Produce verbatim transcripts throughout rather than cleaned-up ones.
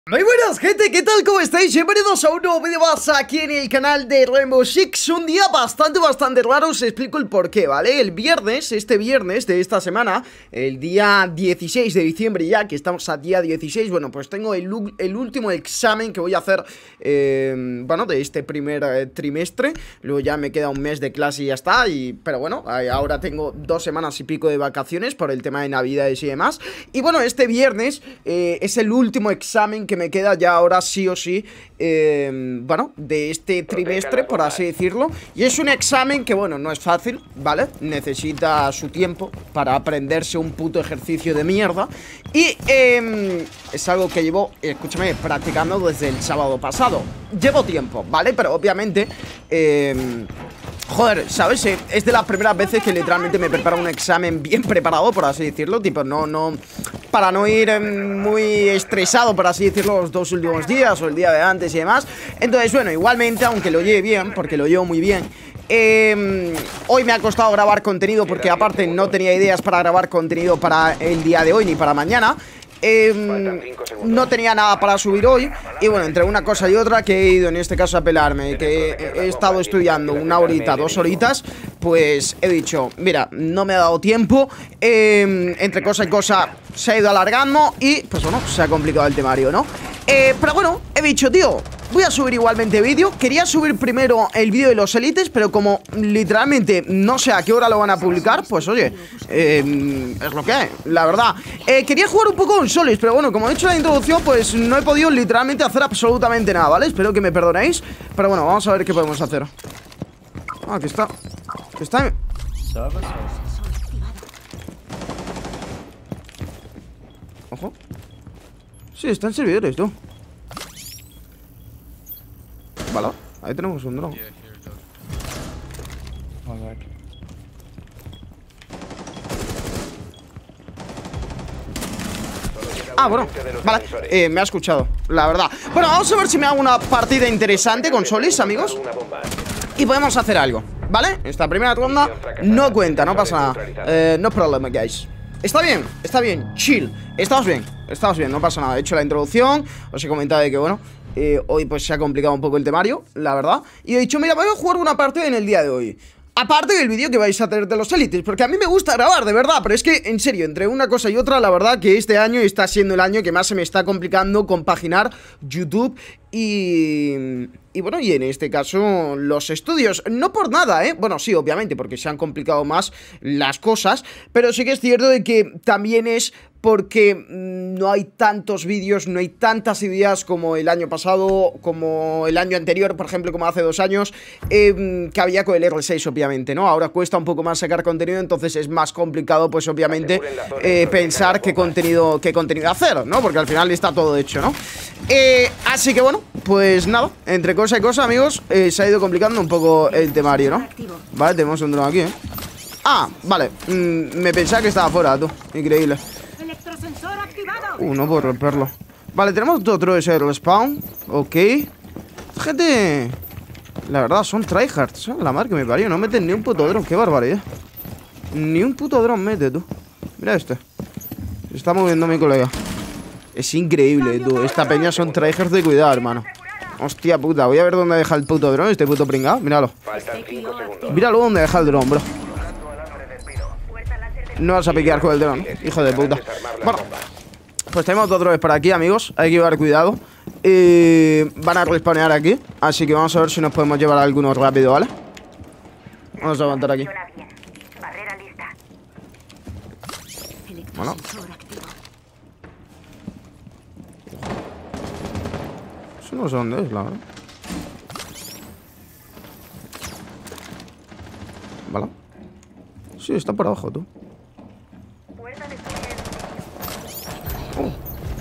Muy buenas gente, ¿qué tal? ¿Cómo estáis? Bienvenidos a un nuevo vídeo más aquí en el canal de Rainbow Six. Un día bastante, bastante raro, os explico el porqué, ¿vale? El viernes, este viernes de esta semana, el día dieciséis de diciembre ya, que estamos a día dieciséis, bueno, pues tengo el, el último examen que voy a hacer, eh, bueno, de este primer eh, trimestre. Luego ya me queda un mes de clase y ya está, y, pero bueno, ahora tengo dos semanas y pico de vacaciones por el tema de navidades y demás. Y bueno, este viernes eh, es el último examen que me queda ya ahora sí o sí, eh, bueno, de este trimestre, por así decirlo. Y es un examen que, bueno, no es fácil, ¿vale? Necesita su tiempo para aprenderse un puto ejercicio de mierda. Y eh, es algo que llevo, escúchame, practicando desde el sábado pasado. Llevo tiempo, ¿vale? Pero obviamente... Eh, Joder, ¿sabes? Es de las primeras veces que literalmente me preparo un examen bien preparado, por así decirlo. Tipo, no, no... Para no ir eh, muy estresado, por así decirlo, los dos últimos días o el día de antes y demás. Entonces, bueno, igualmente, aunque lo lleve bien, porque lo llevo muy bien, eh, hoy me ha costado grabar contenido porque aparte no tenía ideas para grabar contenido para el día de hoy ni para mañana. Eh, no tenía nada para subir hoy. Y bueno, entre una cosa y otra, que he ido en este caso a pelarme, que he estado estudiando una horita, dos horitas, pues he dicho, mira, no me ha dado tiempo. eh, Entre cosa y cosa se ha ido alargando y pues bueno, se ha complicado el temario, ¿no? Eh, pero bueno, he dicho, tío, voy a subir igualmente vídeo. Quería subir primero el vídeo de los élites, pero como literalmente no sé a qué hora lo van a publicar, pues oye, eh, es lo que hay, la verdad. eh, Quería jugar un poco con Solis, pero bueno, como he hecho la introducción, pues no he podido literalmente hacer absolutamente nada, ¿vale? Espero que me perdonéis, pero bueno, vamos a ver qué podemos hacer. Ah, aquí está. Aquí está. Ojo. Sí, están servidores, tú. Vale, ahí tenemos un dron. Ah, bueno, vale, eh, me ha escuchado, la verdad. Bueno, vamos a ver si me hago una partida interesante con Solis, amigos. Y podemos hacer algo, ¿vale? Esta primera ronda no cuenta, no pasa nada. eh, No problema, guys. Está bien, está bien, chill. Estamos bien, estamos bien, no pasa nada. He hecho la introducción, os he comentado de que, bueno, eh, hoy pues se ha complicado un poco el temario, la verdad. Y he dicho, mira, voy a jugar una partida en el día de hoy, aparte del vídeo que vais a tener de los élites, porque a mí me gusta grabar, de verdad. Pero es que, en serio, entre una cosa y otra, la verdad que este año está siendo el año que más se me está complicando compaginar YouTube y... Y bueno, y en este caso, los estudios. No por nada, ¿eh? Bueno, sí, obviamente, porque se han complicado más las cosas. Pero sí que es cierto de que también es porque mmm, no hay tantos vídeos, no hay tantas ideas como el año pasado, como el año anterior, por ejemplo, como hace dos años, eh, que había con el R seis, obviamente, ¿no? Ahora cuesta un poco más sacar contenido, entonces es más complicado, pues obviamente, eh, pensar qué contenido, qué contenido hacer, ¿no? Porque al final está todo hecho, ¿no? Eh, así que bueno, pues nada, entre cosa y cosa, amigos, eh, se ha ido complicando un poco el temario, ¿no? Vale, tenemos un dron aquí, ¿eh? Ah, vale, mm, me pensaba que estaba fuera, tú, increíble. Uh, no puedo romperlo. Vale, tenemos otro ese respawn. Ok. Gente, la verdad, son tryhards, ¿eh? La madre que me parió, no meten ni un puto dron, qué barbaridad. Ni un puto dron mete, tú. Mira este. Se está moviendo mi colega. Es increíble, tú. Esta peña son tryhards de cuidado, hermano. Hostia puta, voy a ver dónde deja el puto dron, este puto pringado. Míralo. Míralo dónde deja el dron, bro. No vas a piquear con el dron, hijo de puta. Bueno, pues tenemos dos drones por aquí, amigos. Hay que llevar cuidado. eh, Van a respawnear aquí, así que vamos a ver si nos podemos llevar algunos rápido, ¿vale? Vamos a aguantar aquí. Bueno. Eso no sé dónde es, la verdad. Vale. Sí, está por abajo, tú. Oh.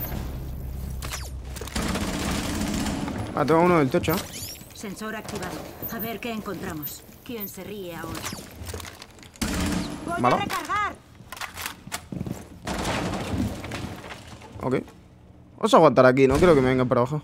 Ah, tengo uno del techo. Sensor activado. A ver qué encontramos. ¿Quién se ríe ahora? Voy ¿Malo? a recargar. Ok. Vamos a aguantar aquí, no creo que me vengan por abajo.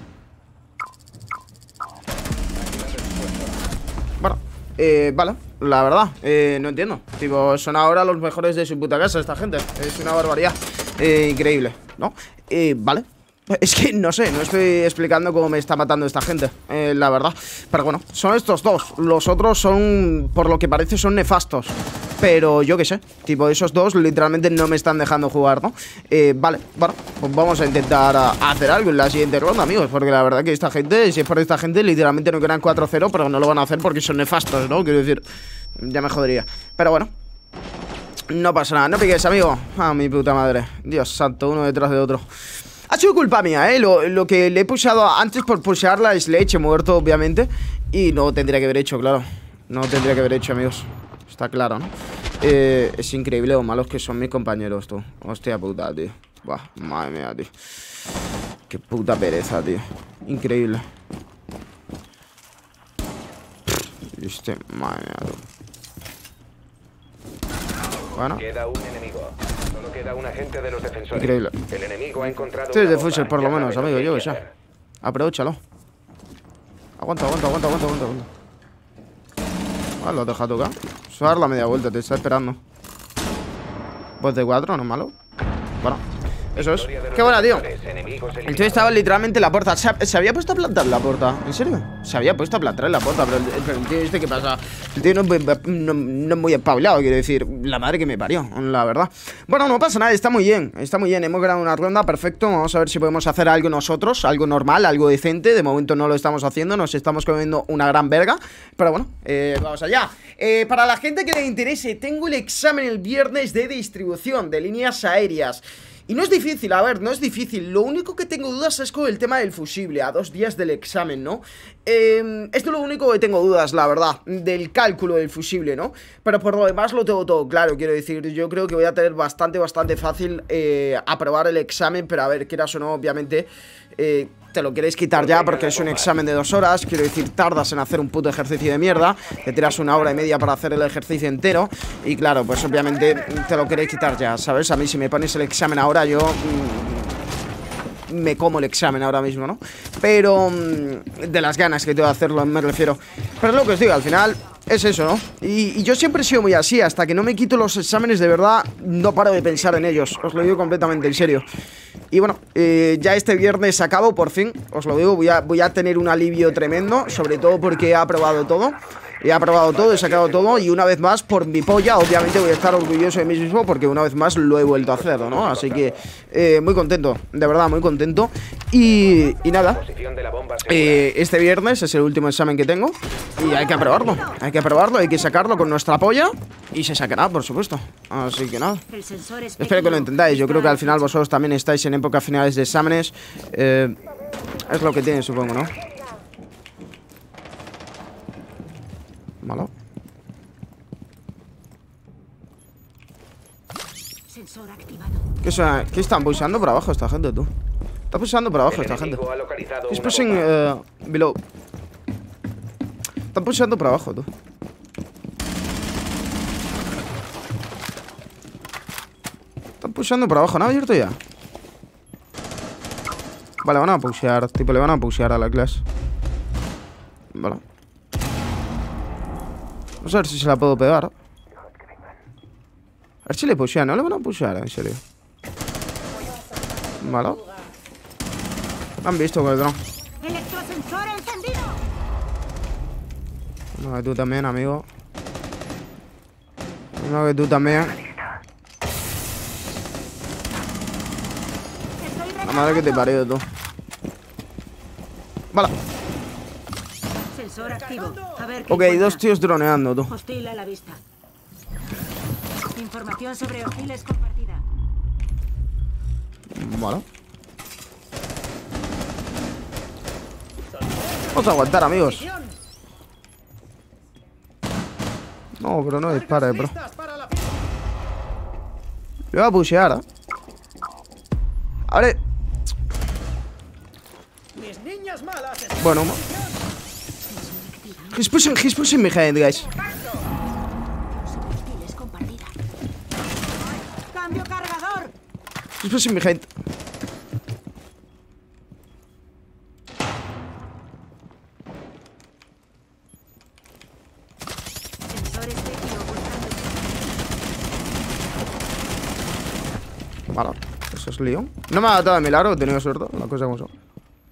Bueno, eh, vale. La verdad, eh, no entiendo. Tipo, son ahora los mejores de su puta casa esta gente. Es una barbaridad. eh, Increíble, ¿no? Eh, vale. Es que no sé, no estoy explicando cómo me está matando esta gente, eh, la verdad. Pero bueno, son estos dos. Los otros son, por lo que parece, son nefastos. Pero yo qué sé, tipo esos dos literalmente no me están dejando jugar, ¿no? Eh, vale, bueno, pues vamos a intentar a, a hacer algo en la siguiente ronda, amigos. Porque la verdad que esta gente, si es por esta gente, literalmente no quedan cuatro cero, pero no lo van a hacer porque son nefastos, ¿no? Quiero decir, ya me jodería. Pero bueno, no pasa nada, no piques, amigo. Ah, mi puta madre, Dios santo, uno detrás de otro. Ha sido culpa mía, ¿eh? Lo, lo que le he pushado antes por pushear la Sledge, he muerto, obviamente. Y no tendría que haber hecho, claro. No tendría que haber hecho, amigos. Está claro, ¿no? Eh, es increíble lo malos que son mis compañeros, tú. Hostia puta, tío. Buah, madre mía, tío. Qué puta pereza, tío. Increíble. Este, madre mía, tío. Bueno. Queda un enemigo. Solo queda un agente de los defensores. Increíble. El enemigo ha encontrado Sí, una de bomba. Fusher por lo Ya menos, sabe amigo, lo yo que que sé. hay que hacer. Aprovechalo. Aguanta, aguanta, aguanta, aguanta, aguanta, aguanta. Ah, lo has dejado tocar. Eso va a dar la media vuelta, te está esperando. Pues de cuatro, no es malo. Bueno, eso es. Qué buena, tío. El tío estaba literalmente en la puerta. ¿Se, se había puesto a plantar la puerta? ¿En serio? Se había puesto a plantar en la puerta. Pero el, el, el tío este, ¿qué pasa? El tío no, no, no es muy espabilado, quiero decir. La madre que me parió, la verdad. Bueno, no pasa nada, está muy bien. Está muy bien, hemos ganado una ronda, perfecto. Vamos a ver si podemos hacer algo nosotros. Algo normal, algo decente. De momento no lo estamos haciendo, nos estamos comiendo una gran verga. Pero bueno, eh, vamos allá. eh, Para la gente que le interese, tengo el examen el viernes de distribución de líneas aéreas. Y no es difícil, a ver, no es difícil. Lo único que tengo dudas es con el tema del fusible, a dos días del examen, ¿no? Eh, esto es lo único que tengo dudas, la verdad, del cálculo del fusible, ¿no? Pero por lo demás lo tengo todo claro, quiero decir. Yo creo que voy a tener bastante, bastante fácil eh, aprobar el examen. Pero a ver, quieras o no, obviamente eh, te lo queréis quitar ya porque es un examen de dos horas. Quiero decir, tardas en hacer un puto ejercicio de mierda. Te tiras una hora y media para hacer el ejercicio entero. Y claro, pues obviamente te lo queréis quitar ya, ¿sabes? A mí si me pones el examen ahora, yo mmm, me como el examen ahora mismo, ¿no? Pero mmm, de las ganas que tengo de hacerlo, me refiero. Pero es lo que os digo, al final es eso, ¿no? Y, y yo siempre he sido muy así. Hasta que no me quito los exámenes, de verdad, no paro de pensar en ellos. Os lo digo completamente en serio. Y bueno, eh, ya este viernes acabo, por fin. Os lo digo, voy a, voy a tener un alivio tremendo. Sobre todo porque he aprobado todo. He aprobado todo, he sacado todo. Y una vez más, por mi polla, obviamente voy a estar orgulloso de mí mismo. Porque una vez más lo he vuelto a hacer, ¿no? Así que eh, muy contento, de verdad, muy contento. Y, y nada, eh, este viernes es el último examen que tengo. Y hay que aprobarlo, hay que aprobarlo, hay que sacarlo con nuestra polla. Y se sacará, por supuesto. Así que nada, espero que lo entendáis. Yo creo que al final vosotros también estáis en época finales de exámenes. eh, Es lo que tiene, supongo, ¿no? Malo. Sensor activado. ¿Qué, sea, ¿Qué están pulsando por abajo esta gente, tú? Está pulsando por abajo esta gente. He's pushing uh, below. Están pulsando por abajo, tú. Están pulsando por abajo, ¿no ha abierto ya? Vale, van a pushear, tipo, le van a pushear a la clase. Vale. Vamos a ver si se la puedo pegar. A ver si le pushean, no le van a pushear, en serio. Vale. Me han visto con el dron. Electrosensor encendido. No, que tú también, amigo. No, que tú también. La madre que te parió, tú. Vale. Sensor activo. A ver qué Ok, encuentra. dos tíos droneando, tú. Hostil a la vista. Información sobre hostiles compartida. Vale. Vamos a aguantar, amigos. No, pero no dispare, bro. Le voy a pushear, ¿eh? A ver. Bueno. He's pushing, he's pushing behind, guys. Hostiles compartida. Cambio cargador. He's pushing behind. Sensores de tiro buscando. Vale, eso Eso es lío. No me ha matado de milagro, he tenido suerte. La cosa como son.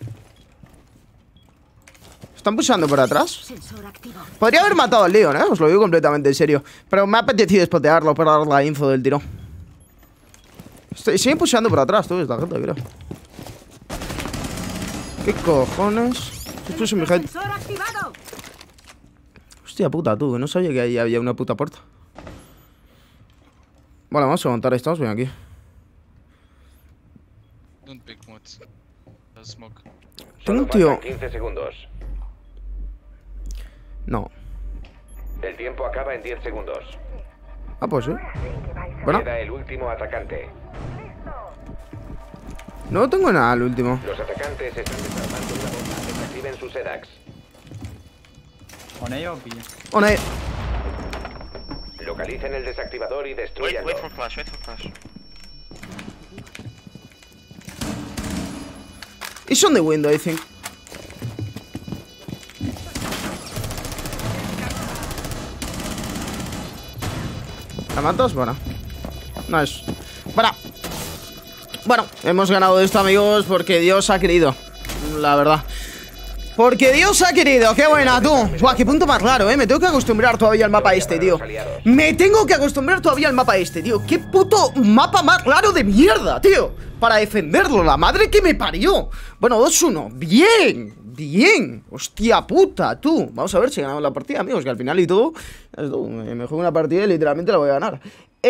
¿Están pusheando por atrás? Podría haber matado al Leon, ¿eh? Os lo digo completamente en serio. Pero me ha apetecido spotearlo para dar la info del tiro. Estoy, siguen pusheando por atrás, tú, esta gente, creo. ¿Qué cojones? Esto es mi gente. Hostia puta, tú, que no sabía que ahí había una puta puerta. Vale, vamos a montar, estamos bien aquí. Tengo un tío. quince segundos. No. El tiempo acaba en diez segundos. Ah, pues sí. Bueno. Queda el último atacante. No tengo nada al último. Los atacantes están desarmando una bomba. Desactiven sus EDAX. ¿On A o B? On A. Localicen el desactivador y Wait, destruyanlo. wait for flash, wait for flash. It's on the window, I think. ¿La matas? Bueno. Nice. Bueno. Bueno, hemos ganado esto, amigos, porque Dios ha querido. La verdad. Porque Dios ha querido, qué buena, tú. Buah, qué punto más raro, eh. Me tengo que acostumbrar todavía al mapa este, tío. Me tengo que acostumbrar todavía al mapa este, tío. Qué puto mapa más raro de mierda, tío. Para defenderlo, la madre que me parió. Bueno, dos uno, bien. Bien, hostia puta, tú. Vamos a ver si ganamos la partida, amigos. Que al final y todo, me juego una partida y literalmente la voy a ganar.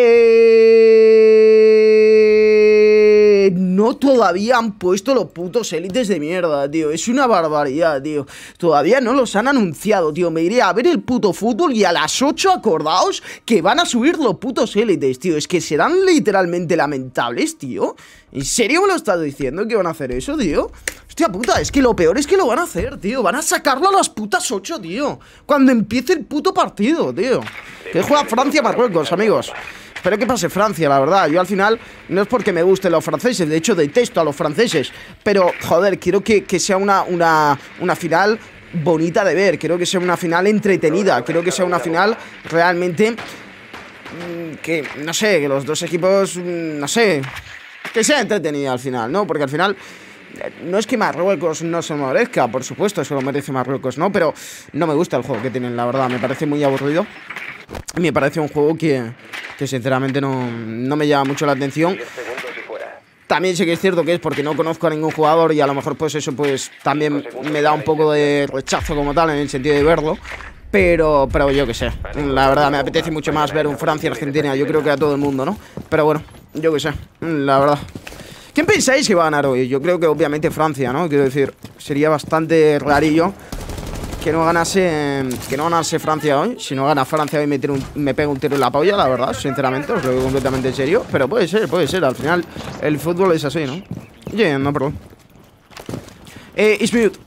Eh... No, todavía han puesto los putos élites de mierda, tío. Es una barbaridad, tío. Todavía no los han anunciado, tío. Me iré a ver el puto fútbol y a las ocho acordaos que van a subir los putos élites, tío. Es que serán literalmente lamentables, tío. ¿En serio me lo estás diciendo que van a hacer eso, tío? Hostia puta, es que lo peor es que lo van a hacer, tío. Van a sacarlo a las putas ocho, tío. Cuando empiece el puto partido, tío. Que juega Francia-Marruecos, amigos. Espero que pase Francia, la verdad. Yo al final, no es porque me gusten los franceses. De hecho, detesto a los franceses. Pero, joder, quiero que, que sea una, una, una final bonita de ver. Quiero que sea una final entretenida. Quiero que sea una final realmente... Mmm, que, no sé, que los dos equipos... Mmm, no sé... Que sea entretenida al final, ¿no? Porque al final... No es que Marruecos no se lo merezca, por supuesto, se lo merece Marruecos, ¿no? Pero no me gusta el juego que tienen, la verdad. Me parece muy aburrido. Me parece un juego que, que sinceramente no, no me llama mucho la atención. También sé que es cierto que es porque no conozco a ningún jugador y a lo mejor pues eso pues también me da un poco de rechazo como tal en el sentido de verlo. Pero, pero yo qué sé, la verdad me apetece mucho más ver un Francia-Argentina, yo creo que a todo el mundo, ¿no? Pero bueno, yo qué sé, la verdad. ¿Quién pensáis que va a ganar hoy? Yo creo que obviamente Francia, ¿no? Quiero decir, sería bastante rarillo que no ganase que no ganase Francia hoy. Si no gana Francia hoy me, tiro un, me pega un tiro en la polla, la verdad, sinceramente, os lo digo completamente en serio. Pero puede ser, puede ser, al final el fútbol es así, ¿no? Yeah, no, perdón. Eh, it's mute.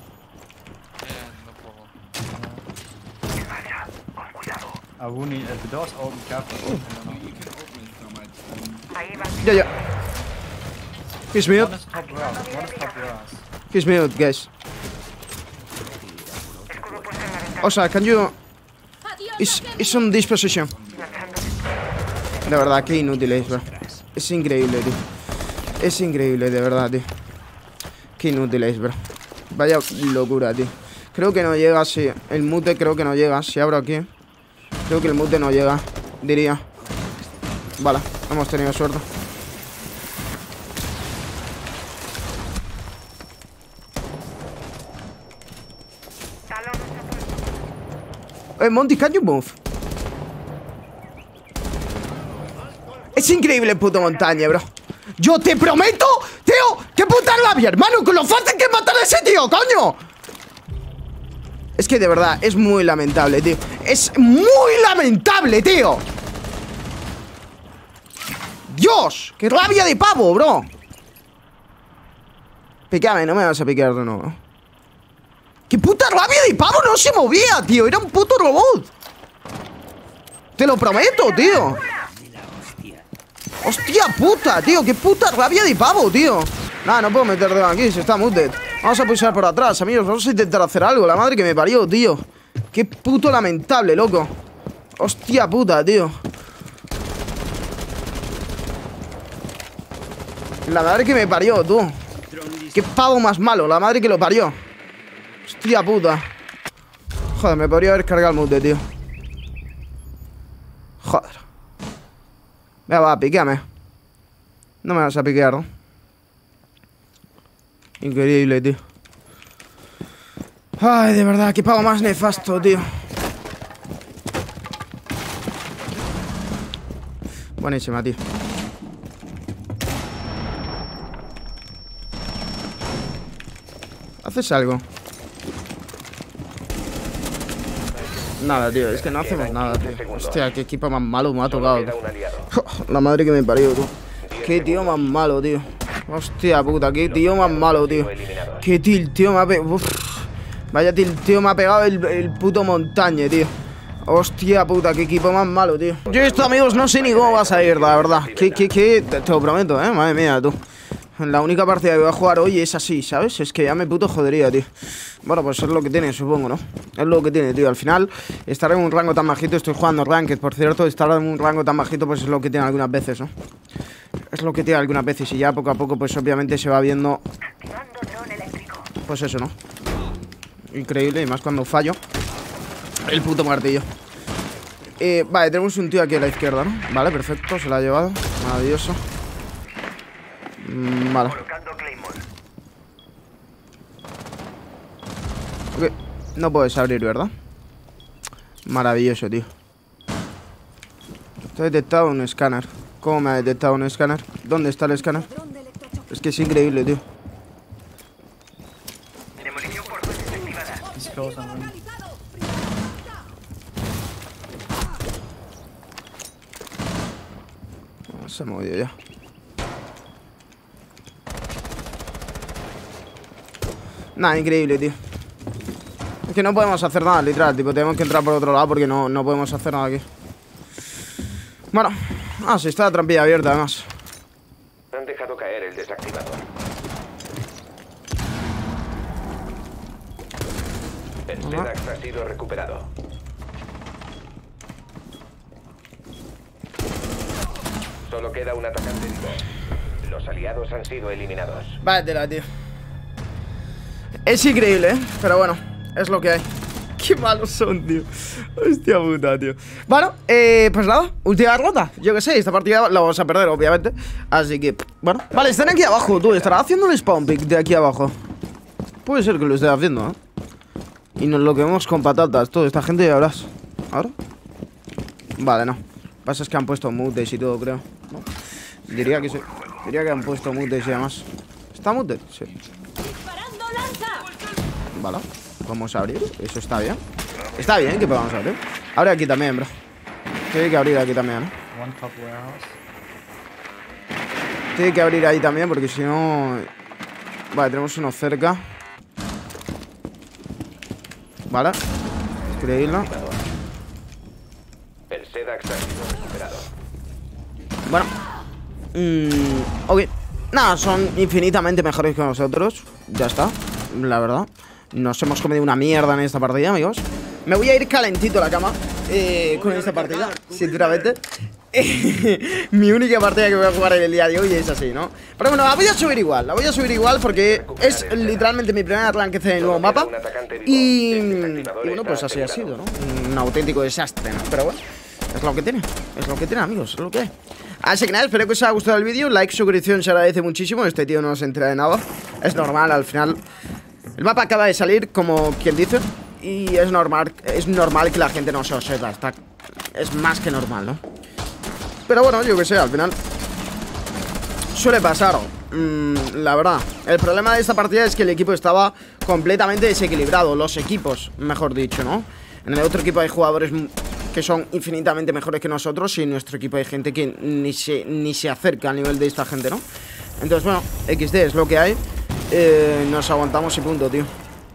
Aguni, the door's open, careful. Ya, ya. He's mute. One is top grass, one is top grass. He's mute, guys. Osa, can you... It's, it's on this position. De verdad, qué inútil es, bro. Es increíble, tío. Es increíble, de verdad, tío. Qué inútil es, bro. Vaya locura, tío. Creo que no llega, sí. El mute creo que no llega. Si abro aquí, creo que el mute no llega, diría. Vale, hemos tenido suerte. Eh, Monty, can you move? Es increíble el puto montaña, bro. Yo te prometo, tío, que puta labia, hermano, con lo fácil que es matar a ese tío, coño. Es que de verdad, es muy lamentable, tío. Es muy lamentable, tío. Dios, qué rabia de pavo, bro. Pícame, no me vas a picar de nuevo. ¡Qué puta rabia de pavo! No se movía, tío. Era un puto robot. Te lo prometo, tío. Hostia puta, tío. Qué puta rabia de pavo, tío. Nada, no puedo meter de aquí. Se está muted. Vamos a pulsar por atrás, amigos. Vamos a intentar hacer algo. La madre que me parió, tío. Qué puto lamentable, loco. Hostia puta, tío. La madre que me parió, tú. Qué pavo más malo, la madre que lo parió. Hostia puta. Joder, me podría haber cargado el mute, tío. Joder. Venga, va, piqueame. No me vas a piquear, ¿no? Increíble, tío. Ay, de verdad, qué pavo más nefasto, tío. Buenísima, tío. ¿Haces algo? Nada, tío, es que no hacemos nada, tío. Hostia, qué equipo más malo me ha tocado, tío. La madre que me parió, tú. Qué tío más malo, tío. Hostia puta, qué tío más malo, tío. Qué tilteo me ha pegado. Vaya tilteo me ha pegado el, el puto montaña, tío. Hostia puta, qué equipo más malo, tío. Yo esto, amigos, no sé ni cómo vas a ir, la verdad. Que, que, que, te, te lo prometo, eh, madre mía, tú. La única partida que voy a jugar hoy es así, ¿sabes? Es que ya me puto jodería, tío. Bueno, pues es lo que tiene, supongo, ¿no? Es lo que tiene, tío. Al final, estar en un rango tan bajito, estoy jugando Ranked, por cierto. Estar en un rango tan bajito, pues es lo que tiene algunas veces, ¿no? Es lo que tiene algunas veces. Y ya poco a poco, pues obviamente se va viendo... Pues eso, ¿no? Increíble, y más cuando fallo el puto martillo. eh, Vale, tenemos un tío aquí a la izquierda, ¿no? Vale, perfecto, se lo ha llevado. Maravilloso. mm, Vale. Ok, no puedes abrir, ¿verdad? Maravilloso, tío. Te ha detectado un escáner. ¿Cómo me ha detectado un escáner? ¿Dónde está el escáner? Es que es increíble, tío. Se ha movido ya. Nada, increíble, tío. Es que no podemos hacer nada, literal. Tipo, tenemos que entrar por otro lado porque no, no podemos hacer nada aquí. Bueno. Ah, sí, está la trampilla abierta, además. Han dejado caer el desactivador. El Sedax ha sido recuperado. Solo queda un atacante vivo. Los aliados han sido eliminados. Váyatela, tío. Es increíble, ¿eh? Pero bueno, es lo que hay. Qué malos son, tío. Hostia puta, tío. Bueno, eh, pues nada, última ronda. Yo qué sé, esta partida la vamos a perder, obviamente. Así que, bueno. Vale, están aquí abajo, tú. Estará haciendo el spawn pick de aquí abajo. Puede ser que lo esté haciendo, ¿eh? Y nos lo quememos con patatas, todo. Esta gente ya verás. ¿Ahora? Vale, no. Lo que pasa es que han puesto mutes y todo, creo, ¿no? Diría que sí. Diría que han puesto mutes y demás. ¿Está muted? Sí. Vale. Vamos a abrir. Eso está bien. Está bien que podamos abrir. Abre aquí también, bro. Tiene que abrir aquí también, ¿no? Tiene que abrir ahí también porque si no... Vale, tenemos uno cerca. Vale. Increíble. El Sedax ha sido recuperado. Bueno. Mm, ok. Nada, son infinitamente mejores que nosotros. Ya está. La verdad. Nos hemos comido una mierda en esta partida, amigos. Me voy a ir calentito a la cama eh, con esta partida, sinceramente. Mi única partida que voy a jugar en el día de hoy es así, ¿no? Pero bueno, la voy a subir igual. La voy a subir igual porque es literalmente mi primera arranque en el nuevo mapa. Y, y bueno, pues así ha sido, ¿no? Un auténtico desastre, ¿no? Pero bueno, es lo que tiene. Es lo que tiene, amigos. Es lo que hay. Así que nada, espero que os haya gustado el vídeo. Like, suscripción se agradece muchísimo. Este tío no se entera de nada. Es normal, al final. El mapa acaba de salir, como quien dice. Y es normal, es normal que la gente no se observa. Está, es más que normal, ¿no? Pero bueno, yo que sé, al final suele pasar. mm, La verdad, el problema de esta partida es que el equipo estaba completamente desequilibrado. Los equipos, mejor dicho, ¿no? En el otro equipo hay jugadores que son infinitamente mejores que nosotros. Y en nuestro equipo hay gente que ni se, ni se acerca al nivel de esta gente, ¿no? Entonces, bueno, equis de es lo que hay. eh, Nos aguantamos y punto, tío.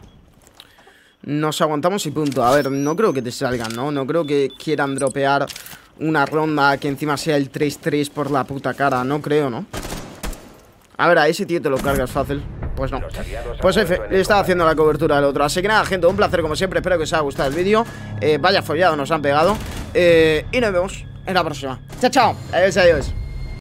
Nos aguantamos y punto. A ver, no creo que te salgan, ¿no? No creo que quieran dropear una ronda que encima sea el tres tres por la puta cara. No creo, ¿no? A ver, a ese tío te lo cargas fácil. Pues no. Pues F, le estaba haciendo la cobertura del otro. Así que nada, gente, un placer como siempre. Espero que os haya gustado el vídeo. eh, Vaya follado nos han pegado. eh, Y nos vemos en la próxima. Chao, chao. Adiós, adiós.